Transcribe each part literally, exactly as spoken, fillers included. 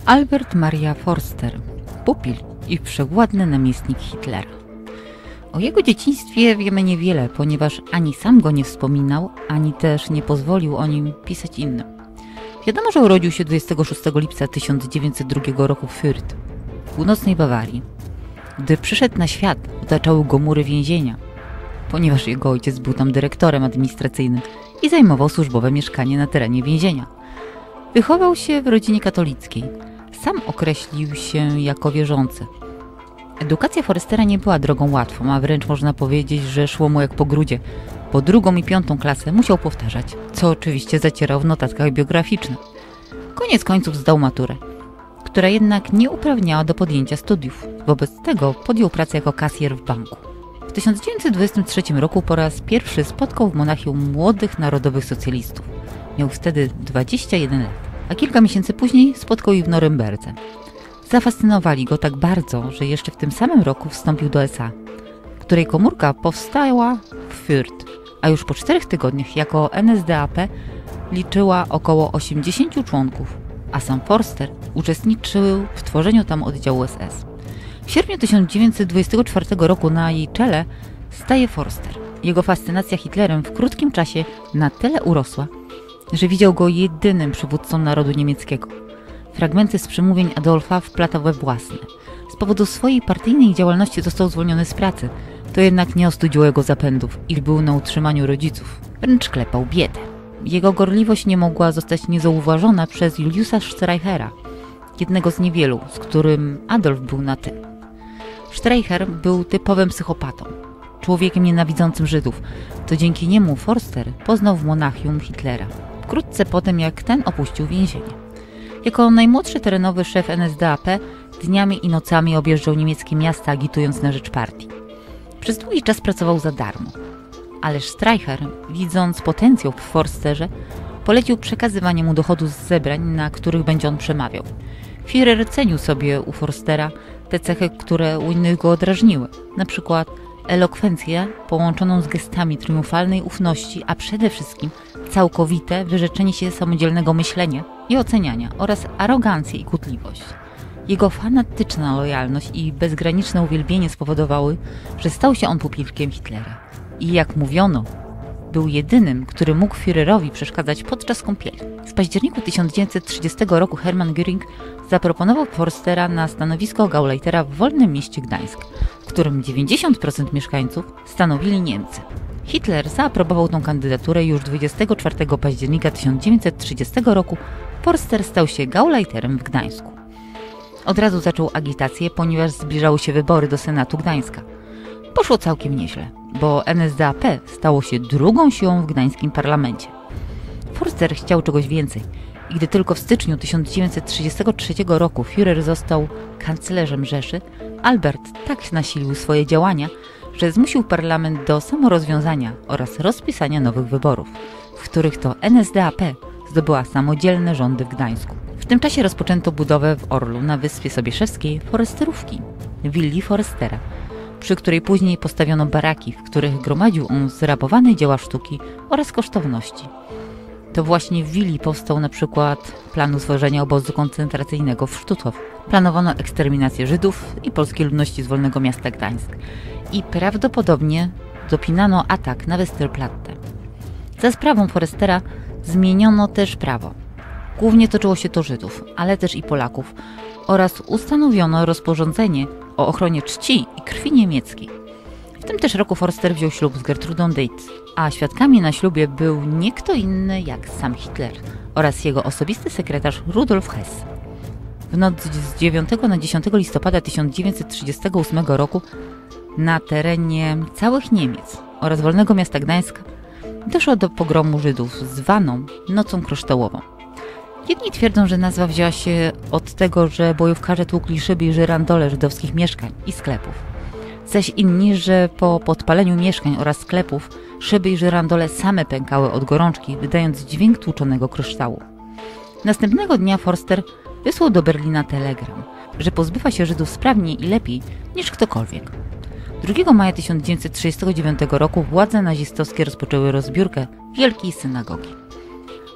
Albert Maria Forster, pupil i wszechwładny namiestnik Hitlera. O jego dzieciństwie wiemy niewiele, ponieważ ani sam go nie wspominał, ani też nie pozwolił o nim pisać innym. Wiadomo, że urodził się dwudziestego szóstego lipca tysiąc dziewięćset drugiego roku w Fürth, w północnej Bawarii. Gdy przyszedł na świat, otaczały go mury więzienia, ponieważ jego ojciec był tam dyrektorem administracyjnym i zajmował służbowe mieszkanie na terenie więzienia. Wychował się w rodzinie katolickiej. Sam określił się jako wierzący. Edukacja Forstera nie była drogą łatwą, a wręcz można powiedzieć, że szło mu jak po grudzie. Po drugą i piątą klasę musiał powtarzać, co oczywiście zacierał w notatkach biograficznych. Koniec końców zdał maturę, która jednak nie uprawniała do podjęcia studiów. Wobec tego podjął pracę jako kasjer w banku. W tysiąc dziewięćset dwudziestym trzecim roku po raz pierwszy spotkał w Monachium młodych narodowych socjalistów. Miał wtedy dwadzieścia jeden lat, a kilka miesięcy później spotkał ich w Norymberdze. Zafascynowali go tak bardzo, że jeszcze w tym samym roku wstąpił do S A, której komórka powstała w Fürth, a już po czterech tygodniach jako N S D A P liczyła około osiemdziesięciu członków, a sam Forster uczestniczył w tworzeniu tam oddziału S S. W sierpniu tysiąc dziewięćset dwudziestego czwartego roku na jej czele staje Forster. Jego fascynacja Hitlerem w krótkim czasie na tyle urosła, że widział go jedynym przywódcą narodu niemieckiego. Fragmenty z przemówień Adolfa wplatał we własne. Z powodu swojej partyjnej działalności został zwolniony z pracy. To jednak nie ostudziło jego zapędów, iż był na utrzymaniu rodziców. Wręcz klepał biedę. Jego gorliwość nie mogła zostać niezauważona przez Juliusa Streichera, jednego z niewielu, z którym Adolf był na ty. Streicher był typowym psychopatą, człowiekiem nienawidzącym Żydów. To dzięki niemu Forster poznał w Monachium Hitlera, wkrótce potem jak ten opuścił więzienie. Jako najmłodszy terenowy szef N S D A P dniami i nocami objeżdżał niemieckie miasta, agitując na rzecz partii. Przez długi czas pracował za darmo, ależ Streicher, widząc potencjał w Forsterze, polecił przekazywanie mu dochodu z zebrań, na których będzie on przemawiał. Führer cenił sobie u Forstera te cechy, które u innych go odrażniły, na przykład elokwencję połączoną z gestami triumfalnej ufności, a przede wszystkim całkowite wyrzeczenie się samodzielnego myślenia i oceniania oraz arogancję i kłótliwość. Jego fanatyczna lojalność i bezgraniczne uwielbienie spowodowały, że stał się on pupilkiem Hitlera. I jak mówiono, był jedynym, który mógł Führerowi przeszkadzać podczas kąpieli. W październiku tysiąc dziewięćset trzydziestego roku Hermann Göring zaproponował Forstera na stanowisko Gauleitera w wolnym mieście Gdańsk, w którym dziewięćdziesiąt procent mieszkańców stanowili Niemcy. Hitler zaaprobował tę kandydaturę i już dwudziestego czwartego października tysiąc dziewięćset trzydziestego roku Forster stał się Gauleiterem w Gdańsku. Od razu zaczął agitację, ponieważ zbliżały się wybory do Senatu Gdańska. Poszło całkiem nieźle, bo N S D A P stało się drugą siłą w gdańskim parlamencie. Forster chciał czegoś więcej i gdy tylko w styczniu tysiąc dziewięćset trzydziestego trzeciego roku Führer został kanclerzem Rzeszy, Albert tak nasilił swoje działania, że zmusił parlament do samorozwiązania oraz rozpisania nowych wyborów, w których to N S D A P zdobyła samodzielne rządy w Gdańsku. W tym czasie rozpoczęto budowę w Orlu na Wyspie Sobieszewskiej Forsterówki, willi Forstera, przy której później postawiono baraki, w których gromadził on zrabowane dzieła sztuki oraz kosztowności. To właśnie w willi powstał na przykład plan utworzenia obozu koncentracyjnego w Stutthof. Planowano eksterminację Żydów i polskiej ludności z wolnego miasta Gdańsk i prawdopodobnie dopinano atak na Westerplatte. Za sprawą Forstera zmieniono też prawo. Głównie toczyło się to Żydów, ale też i Polaków oraz ustanowiono rozporządzenie o ochronie czci i krwi niemieckiej. W tym też roku Forster wziął ślub z Gertrudą Deitz, a świadkami na ślubie był nie kto inny jak sam Hitler oraz jego osobisty sekretarz Rudolf Hess. W noc z dziewiątego na dziesiątego listopada tysiąc dziewięćset trzydziestego ósmego roku na terenie całych Niemiec oraz wolnego miasta Gdańska doszło do pogromu Żydów zwaną Nocą Kryształową. Jedni twierdzą, że nazwa wzięła się od tego, że bojówkarze tłukli szyby i żyrandole żydowskich mieszkań i sklepów. Zaś inni, że po podpaleniu mieszkań oraz sklepów szyby i żyrandole same pękały od gorączki, wydając dźwięk tłuczonego kryształu. Następnego dnia Forster wysłał do Berlina telegram, że pozbywa się Żydów sprawniej i lepiej niż ktokolwiek. drugiego maja tysiąc dziewięćset trzydziestego dziewiątego roku władze nazistowskie rozpoczęły rozbiórkę Wielkiej Synagogi.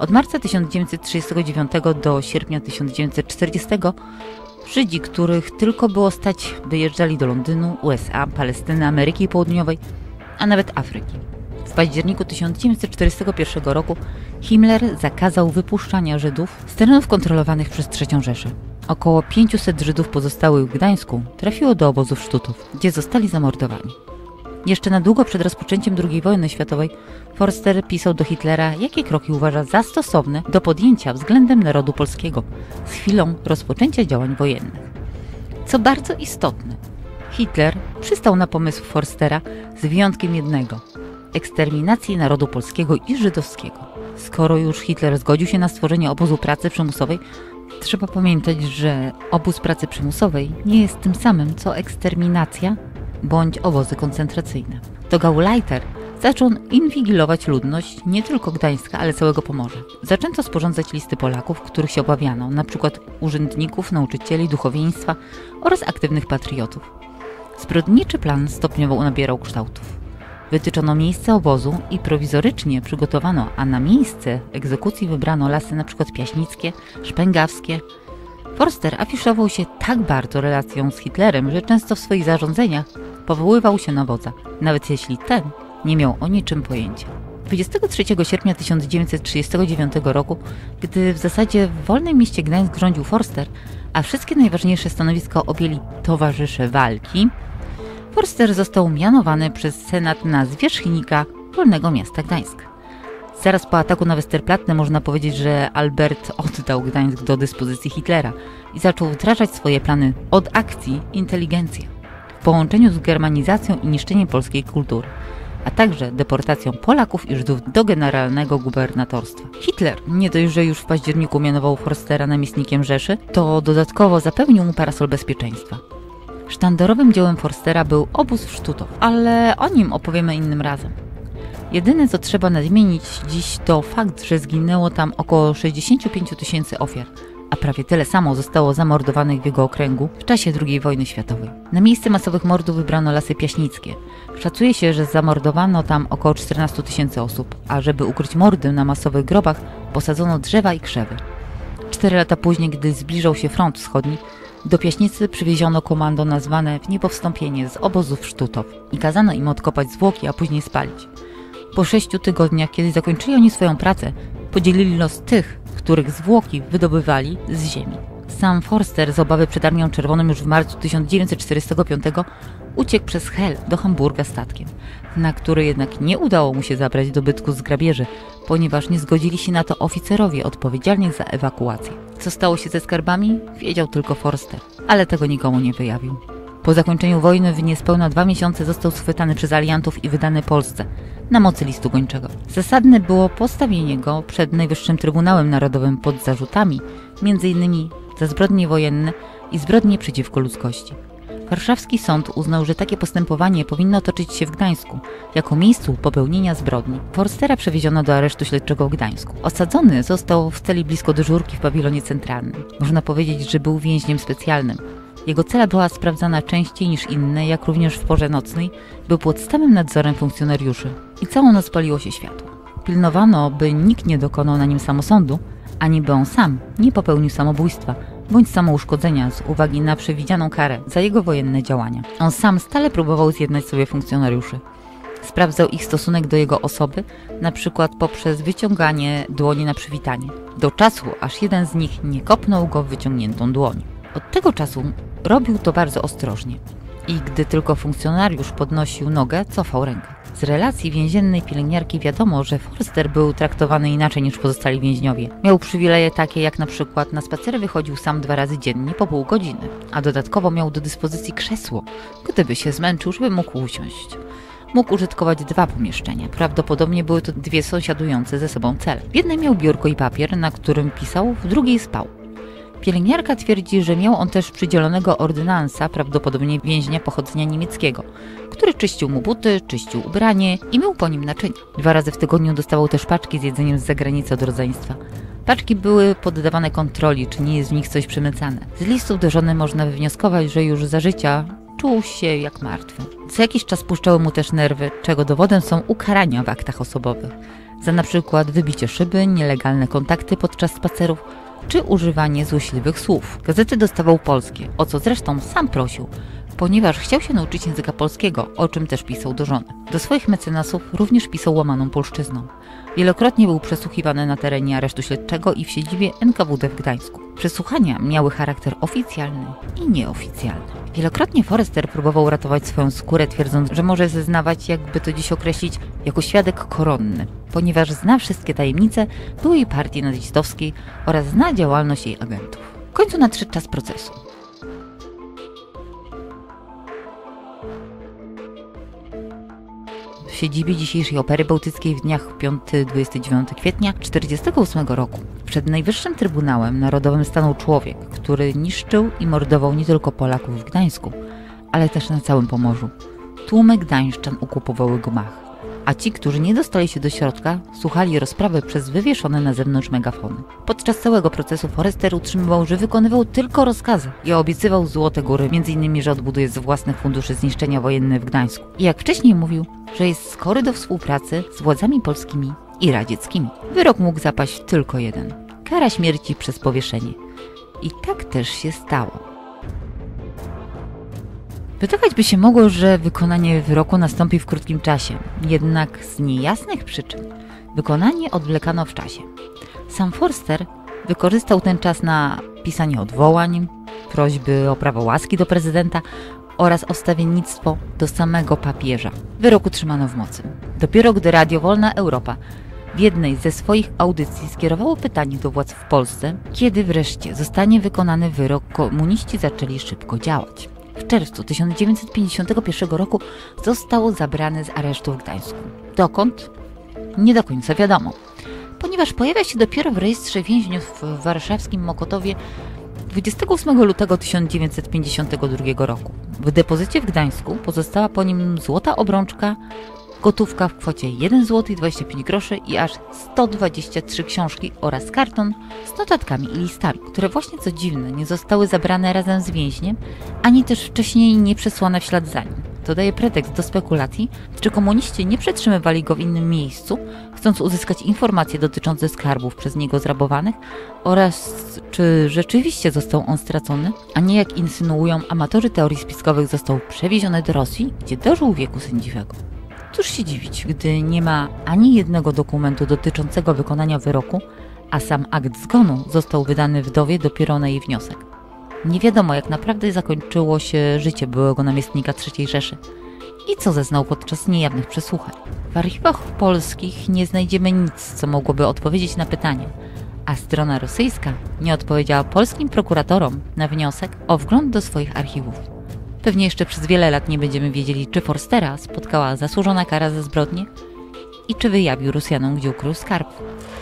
Od marca tysiąc dziewięćset trzydziestego dziewiątego do sierpnia tysiąc dziewięćset czterdziestego Żydzi, których tylko było stać, wyjeżdżali do Londynu, U S A, Palestyny, Ameryki Południowej, a nawet Afryki. W październiku tysiąc dziewięćset czterdziestego pierwszego roku Himmler zakazał wypuszczania Żydów z terenów kontrolowanych przez trzecią Rzeszę. Około pięciuset Żydów pozostałych w Gdańsku trafiło do obozów Sztutów, gdzie zostali zamordowani. Jeszcze na długo przed rozpoczęciem drugiej wojny światowej Forster pisał do Hitlera, jakie kroki uważa za stosowne do podjęcia względem narodu polskiego z chwilą rozpoczęcia działań wojennych. Co bardzo istotne, Hitler przystał na pomysł Forstera z wyjątkiem jednego – eksterminacji narodu polskiego i żydowskiego. Skoro już Hitler zgodził się na stworzenie obozu pracy przymusowej, trzeba pamiętać, że obóz pracy przymusowej nie jest tym samym co eksterminacja bądź obozy koncentracyjne. To Gauleiter zaczął inwigilować ludność nie tylko Gdańska, ale całego Pomorza. Zaczęto sporządzać listy Polaków, których się obawiano, np. urzędników, nauczycieli, duchowieństwa oraz aktywnych patriotów. Zbrodniczy plan stopniowo nabierał kształtów. Wytyczono miejsce obozu i prowizorycznie przygotowano, a na miejsce egzekucji wybrano lasy np. piaśnickie, szpęgawskie. Forster afiszował się tak bardzo relacją z Hitlerem, że często w swoich zarządzeniach powoływał się na wodza, nawet jeśli ten nie miał o niczym pojęcia. dwudziestego trzeciego sierpnia tysiąc dziewięćset trzydziestego dziewiątego roku, gdy w zasadzie w wolnym mieście Gdańsk rządził Forster, a wszystkie najważniejsze stanowiska objęli towarzysze walki, Forster został mianowany przez Senat na zwierzchnika wolnego miasta Gdańsk. Zaraz po ataku na Westerplatte można powiedzieć, że Albert oddał Gdańsk do dyspozycji Hitlera i zaczął wdrażać swoje plany od akcji inteligencja w połączeniu z germanizacją i niszczeniem polskiej kultury, a także deportacją Polaków i Żydów do generalnego gubernatorstwa. Hitler nie dość, że już w październiku mianował Forstera namiestnikiem Rzeszy, to dodatkowo zapewnił mu parasol bezpieczeństwa. Sztandarowym dziełem Forstera był obóz w Sztutow, ale o nim opowiemy innym razem. Jedyne, co trzeba nadmienić dziś, to fakt, że zginęło tam około sześćdziesiąt pięć tysięcy ofiar, a prawie tyle samo zostało zamordowanych w jego okręgu w czasie drugiej wojny światowej. Na miejsce masowych mordów wybrano lasy piaśnickie. Szacuje się, że zamordowano tam około czternaście tysięcy osób, a żeby ukryć mordy na masowych grobach, posadzono drzewa i krzewy. Cztery lata później, gdy zbliżał się front wschodni, do Piaśnicy przywieziono komando nazwane w niepowstąpienie z obozów Sztutow i kazano im odkopać zwłoki, a później spalić. Po sześciu tygodniach, kiedy zakończyli oni swoją pracę, podzielili los tych, których zwłoki wydobywali z ziemi. Sam Forster z obawy przed Armią Czerwoną już w marcu tysiąc dziewięćset czterdziestego piątego uciekł przez Hel do Hamburga statkiem, na który jednak nie udało mu się zabrać dobytku z grabieży, ponieważ nie zgodzili się na to oficerowie odpowiedzialni za ewakuację. Co stało się ze skarbami, wiedział tylko Forster, ale tego nikomu nie wyjawił. Po zakończeniu wojny w niespełna dwa miesiące został schwytany przez aliantów i wydany Polsce na mocy listu gończego. Zasadne było postawienie go przed Najwyższym Trybunałem Narodowym pod zarzutami, między innymi za zbrodnie wojenne i zbrodnie przeciwko ludzkości. Warszawski sąd uznał, że takie postępowanie powinno toczyć się w Gdańsku, jako miejscu popełnienia zbrodni. Forstera przewieziono do aresztu śledczego w Gdańsku. Osadzony został w celi blisko dyżurki w pawilonie centralnym. Można powiedzieć, że był więźniem specjalnym. Jego cela była sprawdzana częściej niż inne, jak również w porze nocnej był pod stałym nadzorem funkcjonariuszy i całą noc paliło się światło. Pilnowano, by nikt nie dokonał na nim samosądu, ani by on sam nie popełnił samobójstwa bądź samouszkodzenia z uwagi na przewidzianą karę za jego wojenne działania. On sam stale próbował zjednać sobie funkcjonariuszy. Sprawdzał ich stosunek do jego osoby, na przykład poprzez wyciąganie dłoni na przywitanie. Do czasu, aż jeden z nich nie kopnął go w wyciągniętą dłoń. Od tego czasu robił to bardzo ostrożnie i gdy tylko funkcjonariusz podnosił nogę, cofał rękę. Z relacji więziennej pielęgniarki wiadomo, że Forster był traktowany inaczej niż pozostali więźniowie. Miał przywileje takie jak na przykład na spacery wychodził sam dwa razy dziennie po pół godziny, a dodatkowo miał do dyspozycji krzesło, gdyby się zmęczył, żeby mógł usiąść. Mógł użytkować dwa pomieszczenia. Prawdopodobnie były to dwie sąsiadujące ze sobą cele. W jednej miał biurko i papier, na którym pisał, w drugiej spał. Pielęgniarka twierdzi, że miał on też przydzielonego ordynansa, prawdopodobnie więźnia pochodzenia niemieckiego, który czyścił mu buty, czyścił ubranie i mył po nim naczynia. Dwa razy w tygodniu dostawał też paczki z jedzeniem z zagranicy od rodzeństwa. Paczki były poddawane kontroli, czy nie jest w nich coś przemycane. Z listów do żony można wywnioskować, że już za życia czuł się jak martwy. Co jakiś czas puszczały mu też nerwy, czego dowodem są ukarania w aktach osobowych. za na przykład wybicie szyby, nielegalne kontakty podczas spacerów czy używanie złośliwych słów. Gazety dostawał polskie, o co zresztą sam prosił, ponieważ chciał się nauczyć języka polskiego, o czym też pisał do żony. Do swoich mecenasów również pisał łamaną polszczyzną. Wielokrotnie był przesłuchiwany na terenie aresztu śledczego i w siedzibie N K W D w Gdańsku. Przesłuchania miały charakter oficjalny i nieoficjalny. Wielokrotnie Forster próbował ratować swoją skórę, twierdząc, że może zeznawać, jakby to dziś określić, jako świadek koronny, ponieważ zna wszystkie tajemnice byłej partii nazistowskiej oraz zna działalność jej agentów. W końcu nadszedł czas procesu. W siedzibie dzisiejszej Opery Bałtyckiej w dniach piątego do dwudziestego dziewiątego kwietnia tysiąc dziewięćset czterdziestego ósmego roku przed Najwyższym Trybunałem Narodowym stanął człowiek, który niszczył i mordował nie tylko Polaków w Gdańsku, ale też na całym Pomorzu. Tłumy gdańszczan okupowały gmach, a ci, którzy nie dostali się do środka, słuchali rozprawy przez wywieszone na zewnątrz megafony. Podczas całego procesu Forster utrzymywał, że wykonywał tylko rozkazy i obiecywał złote góry, między innymi, że odbuduje z własnych funduszy zniszczenia wojenne w Gdańsku. I jak wcześniej mówił, że jest skory do współpracy z władzami polskimi i radzieckimi. Wyrok mógł zapaść tylko jeden. Kara śmierci przez powieszenie. I tak też się stało. Wydawać by się mogło, że wykonanie wyroku nastąpi w krótkim czasie, jednak z niejasnych przyczyn wykonanie odwlekano w czasie. Sam Forster wykorzystał ten czas na pisanie odwołań, prośby o prawo łaski do prezydenta oraz o wstawiennictwo do samego papieża. Wyrok utrzymano w mocy. Dopiero gdy Radio Wolna Europa w jednej ze swoich audycji skierowało pytanie do władz w Polsce, kiedy wreszcie zostanie wykonany wyrok, komuniści zaczęli szybko działać. W czerwcu tysiąc dziewięćset pięćdziesiątego pierwszego roku został zabrany z aresztu w Gdańsku. Dokąd? Nie do końca wiadomo, ponieważ pojawia się dopiero w rejestrze więźniów w warszawskim Mokotowie dwudziestego ósmego lutego tysiąc dziewięćset pięćdziesiątego drugiego roku. W depozycie w Gdańsku pozostała po nim złota obrączka, gotówka w kwocie jeden złoty i dwadzieścia pięć groszy i aż sto dwadzieścia trzy książki oraz karton z notatkami i listami, które właśnie, co dziwne, nie zostały zabrane razem z więźniem, ani też wcześniej nie przesłane w ślad za nim. To daje pretekst do spekulacji, czy komuniści nie przetrzymywali go w innym miejscu, chcąc uzyskać informacje dotyczące skarbów przez niego zrabowanych oraz czy rzeczywiście został on stracony, a nie, jak insynuują amatorzy teorii spiskowych, został przewieziony do Rosji, gdzie dożył wieku sędziwego. Cóż się dziwić, gdy nie ma ani jednego dokumentu dotyczącego wykonania wyroku, a sam akt zgonu został wydany wdowie dopiero na jej wniosek. Nie wiadomo, jak naprawdę zakończyło się życie byłego namiestnika trzeciej Rzeszy i co zeznał podczas niejawnych przesłuchań. W archiwach polskich nie znajdziemy nic, co mogłoby odpowiedzieć na pytanie, a strona rosyjska nie odpowiedziała polskim prokuratorom na wniosek o wgląd do swoich archiwów. Pewnie jeszcze przez wiele lat nie będziemy wiedzieli, czy Forstera spotkała zasłużona kara za zbrodnie i czy wyjawił Rosjanom, gdzie ukrył skarb.